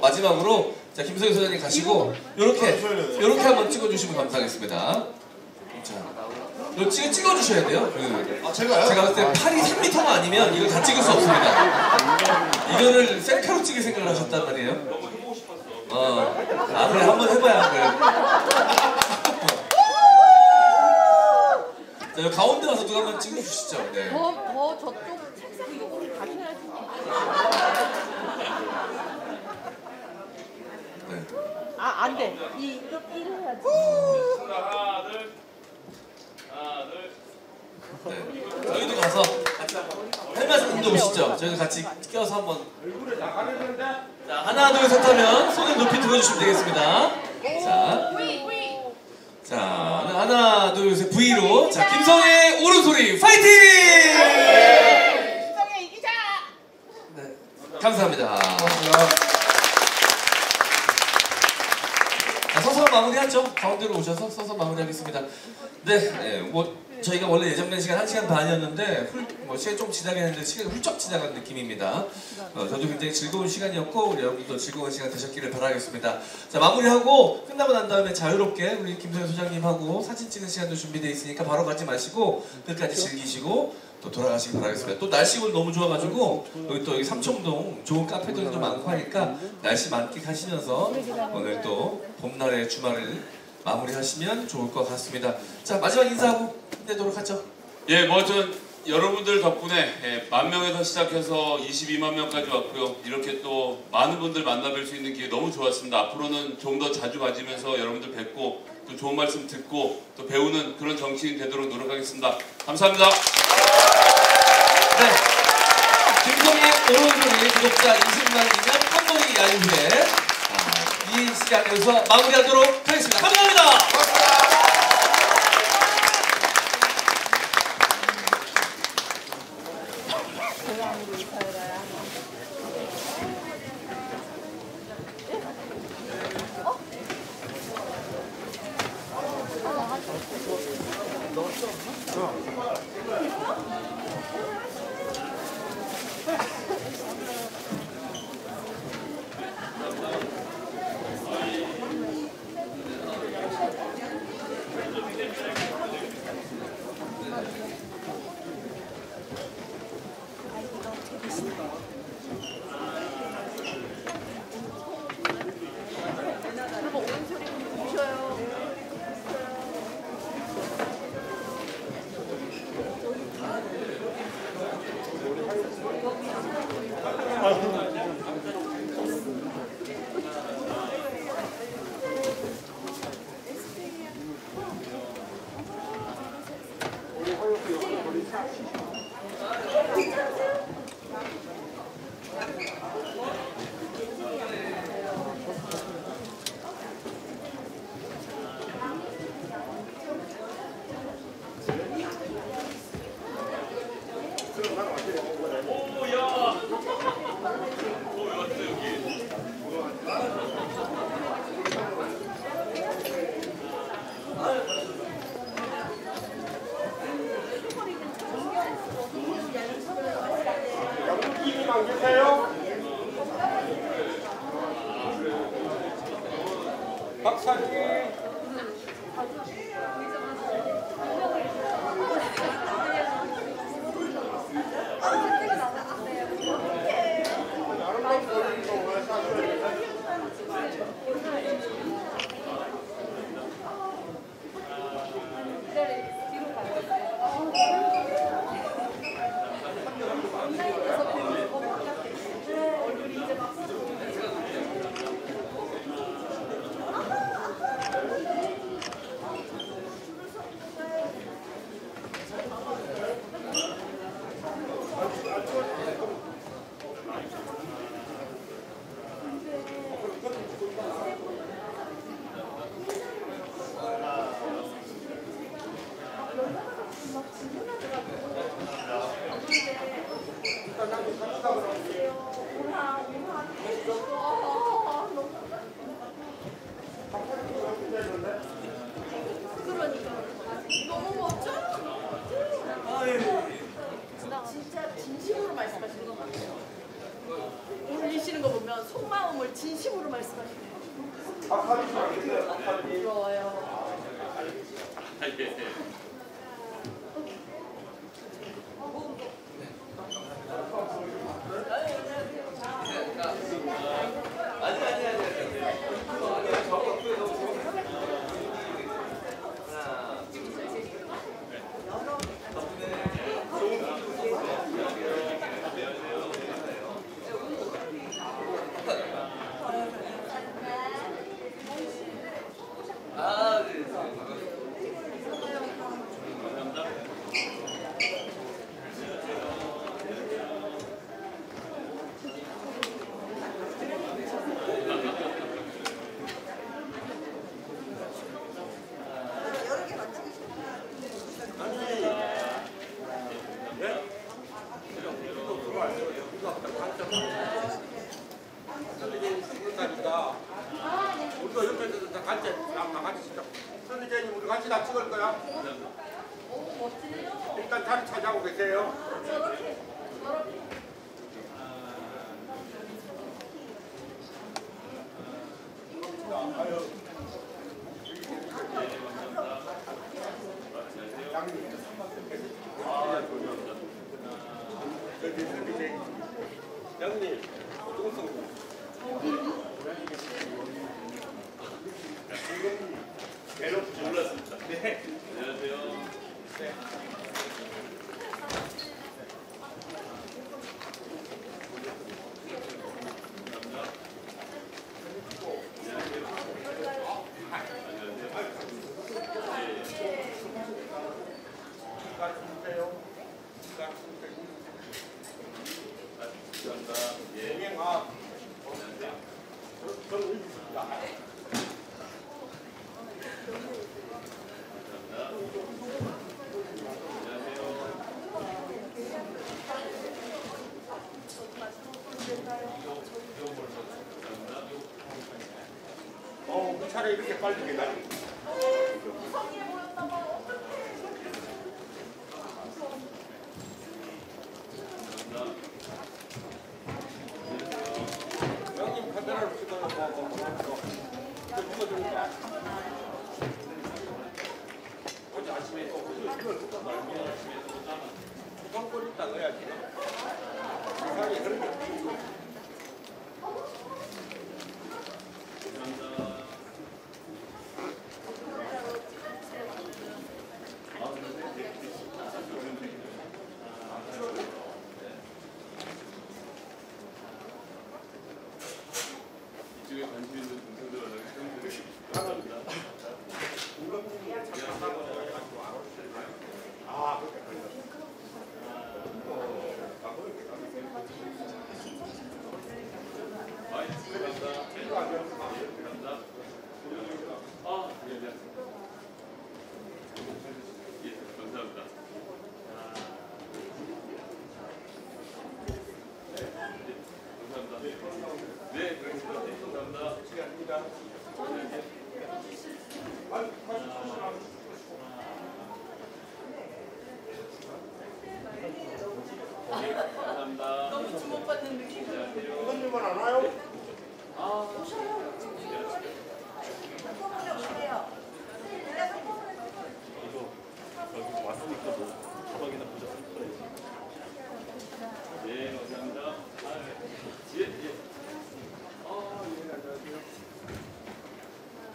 마지막으로 자 김성희 소장님 가시고 요렇게 한번 찍어주시면 감사하겠습니다. 자, 이거 찍어주셔야 돼요. 제가요? 제가 봤을 때 팔이 3m가 아니면 이거 다 찍을 수 없습니다. 이거를 셀카로 찍을 생각을 하셨단 말이에요. 그래 한번 해봐야 그래. 자, 여기 가운데 와서 누가 한번 찍어주시죠. 네. 더 저쪽 책상 쪽으로 가셔야지. 네. 안 돼. 이를 해야지. 네. 저희도 가서 같이 헬마스님도 오시죠. 저희도 같이 껴서 한번. 자, 하나 둘 셋 하면 손을 높이 들어주시면 되겠습니다. 자, 하나 둘 셋 V로. 자, 김성의 오른소리 파이팅! 김성애 이기자. 네, 감사합니다. 자, 서서 마무리하죠. 가운데로 오셔서 서서 마무리하겠습니다. 네, 뭐 저희가 원래 예정된 시간 1시간 반이었는데 시간이 좀 지나긴 했는데 시간이 훌쩍 지나간 느낌입니다. 저도 굉장히 즐거운 시간이었고 우리 여러분도 즐거운 시간 되셨기를 바라겠습니다. 자, 마무리하고 끝나고 난 다음에 자유롭게 우리 김성희 소장님하고 사진 찍는 시간도 준비되어 있으니까 바로 가지 마시고 끝까지 즐기시고 또 돌아가시기 바라겠습니다. 또 날씨 오늘 너무 좋아가지고 여기 삼청동 좋은 카페들도 많고 하니까 날씨 만끽하시면서 오늘 또 봄날의 주말을 마무리하시면 좋을 것 같습니다. 자, 마지막 인사하고 끝내도록 하죠. 예, 전 여러분들 덕분에 10,000명에서 시작해서 22만 명까지 왔고요. 이렇게 또 많은 분들 만나뵐 수 있는 기회 너무 좋았습니다. 앞으로는 좀 더 자주 가지면서 여러분들 뵙고 또 좋은 말씀 듣고 또 배우는 그런 정치인 되도록 노력하겠습니다. 감사합니다. 네, 김성희의 오른손이 구독자 20만이면 한번이 야유회 이 시간에서 마무리하도록 하겠습니다. 감사합니다. 부러워요. 예. 우리도 옆에서 다 같이 진짜 선생님 우리 같이 다 찍을 거야. 일단 자리 찾아오고 계세요. 장님, 몰랐습니다. 네. 안녕하세요. 네. 그 차례 이렇게 빨리 기다리. 형님 카메라로 찍어요. 이거 찍어주니까. 어제 아침에 또 수강권 있다 넣어야지. 이상하게 그렇게. 이쪽에 관심 있는 분들은 감사합니다. 네, 그렇습니다. 감사합니다. 감사합니다. 너무 주목받는 느낌. 선생님은 안 와요? 여기 왔으니까 뭐 가방이나 모자 쓸 거예요. 예, 감사합니다. 예, 예. 예, 안녕하세요.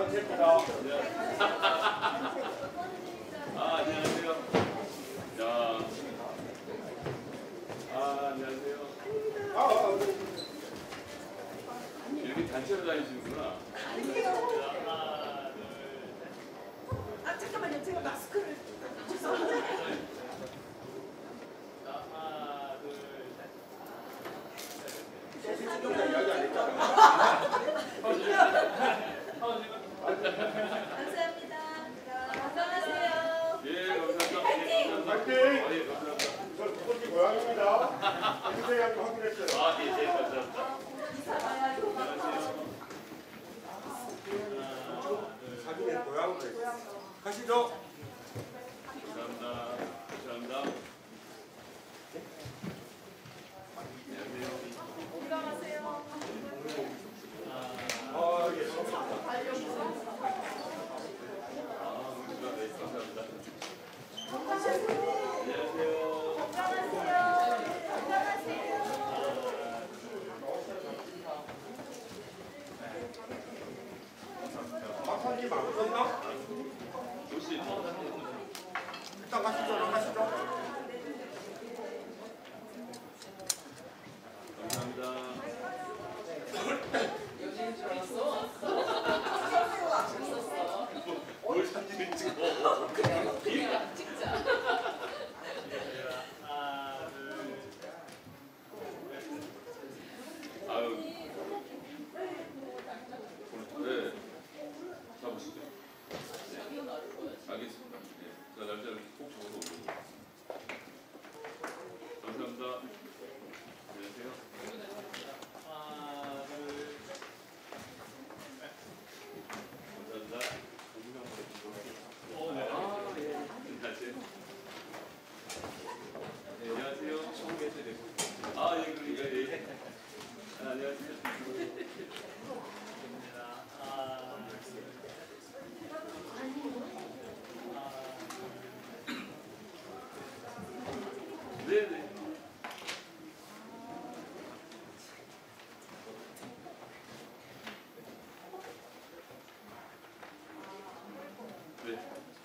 감사합니다. 아, 안녕하세요. 야. 아, 안녕하세요. 이렇게 단체로 다니시는구나. 아 잠깐만요. 제가 마스크를 시청자 이야기 안 했잖아. 감사합니다. 건강하세요. 예, 감사합니다. 파이팅! 예, 감사합니다. 저 두 번째 고향입니다. 해주세요. 한번 확인했어요. 아, 예, 예, 감사합니다. 사진에 고향으로 있어요. 가시죠. 감사합니다. 감사합니다. 안녕하세요. 아, 예. 박사님 안 오셨나? 혹시 일단 가시죠. 나가시죠. 감사합니다. 뭘 사진을 찍어? 아유. 네. 잡으시죠. 네. 알겠습니다. 네. 자, 날짜를 꼭 적어서 올려주세요. 감사합니다. 안녕하세요. 감사합니다. 아, 예. 안녕하세요. 네, 안녕하세요. 아, 예, 그러니까, 예. 아, 안녕하세요. 네네. 네.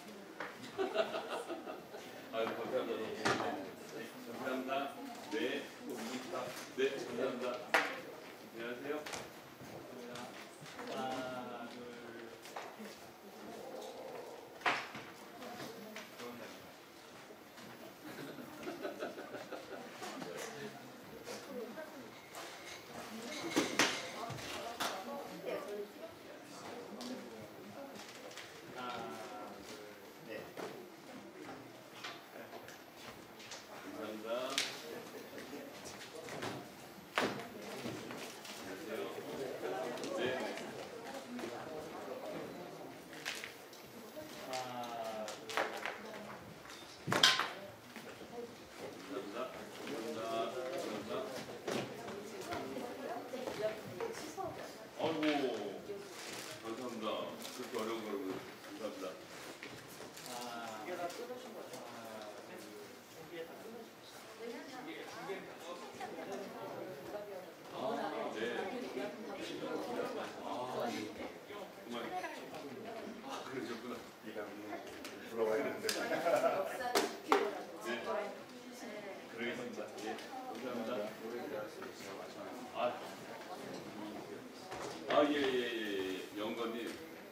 아유, 감사합니다. 감사합니다. 네. 네, 감사합니다. 안녕하세요. 하나, 둘. 감사합니다. 안녕하세요. 네. 감사합니다. 감사합니다. 아이고, 감사합니다. 그렇게 어려운 거라고 감사합니다. 아, 네. 아, 정말. 아, 그러셨구나. 들어와야 되는데. 네. 그러겠습니다. 예. 감사합니다. 아, 예, 예, 예. 영건님.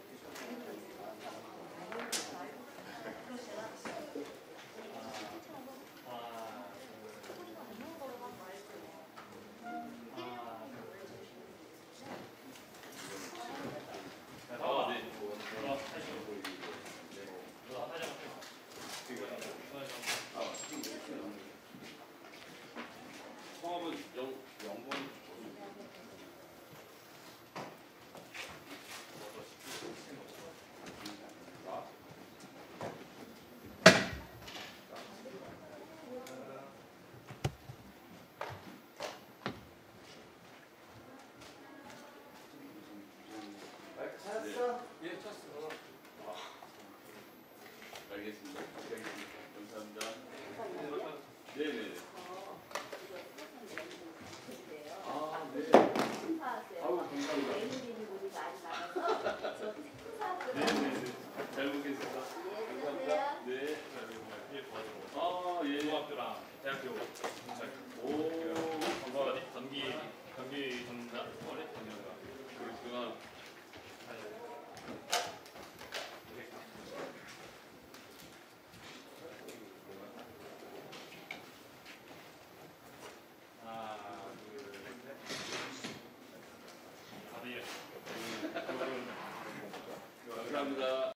아, 네. 성함은 영건. 찾았어? 예, 쳤어. 알겠습니다. 감사합니다. 네네. 아, 네. 아우, 감사합니다. 감사합니다.